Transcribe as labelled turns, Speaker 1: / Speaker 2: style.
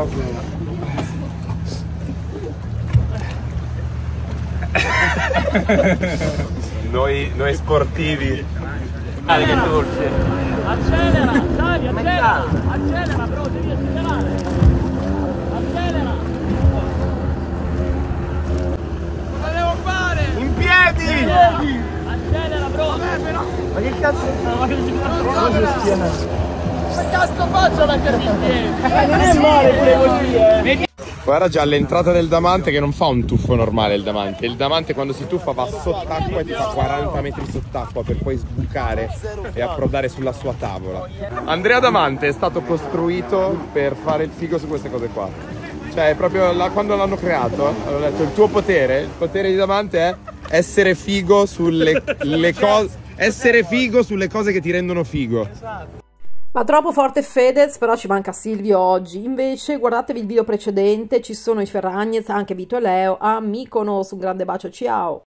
Speaker 1: Noi sportivi.
Speaker 2: Che dolce.
Speaker 3: Accelera, dai, accelera, accelera, bro, devi accelerare. Accelera. Cosa devo fare?
Speaker 1: In piedi!
Speaker 3: Accelera, bro. Vabbè, però.
Speaker 2: Ma che cazzo?
Speaker 3: Che cazzo faccio a mettermi in piedi?
Speaker 2: Non è male pure così,
Speaker 1: Guarda già all'entrata del Damante che non fa un tuffo normale il Damante. Il Damante quando si tuffa va sott'acqua e ti fa 40 metri sott'acqua per poi sbucare e approdare sulla sua tavola. Andrea Damante è stato costruito per fare il figo su queste cose qua. Cioè proprio quando l'hanno creato hanno detto il potere di Damante è essere figo sulle cose. Essere figo sulle cose che ti rendono figo.
Speaker 4: Ma troppo forte Fedez, però ci manca Silvio oggi. Invece guardatevi il video precedente, ci sono i Ferragnez, anche Vito e Leo a Mykonos. Un grande bacio, ciao!